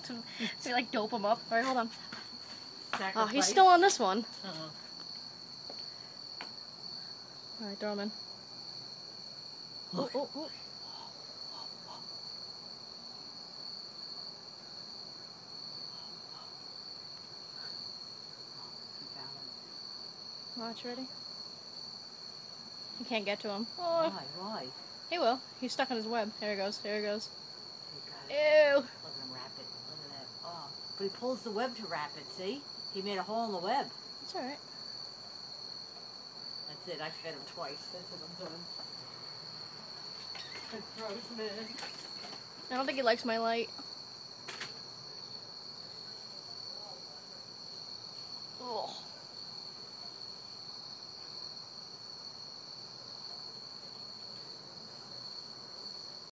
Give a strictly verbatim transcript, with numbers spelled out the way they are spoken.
to, to like dope him up. All right, hold on. Sacrifice. Oh, he's still on this one. Uh-uh. All right, throw him in. Oh, oh, oh. Watch, ready? You can't get to him. Oh. Why? Why? He will. He's stuck on his web. Here he goes. Here he goes. He Ew. Look at him wrap it. Look at that. Oh. But he pulls the web to wrap it, see? He made a hole in the web. It's alright. That's it. I fed him twice. That's what I'm doing. That's gross, man. I don't think he likes my light.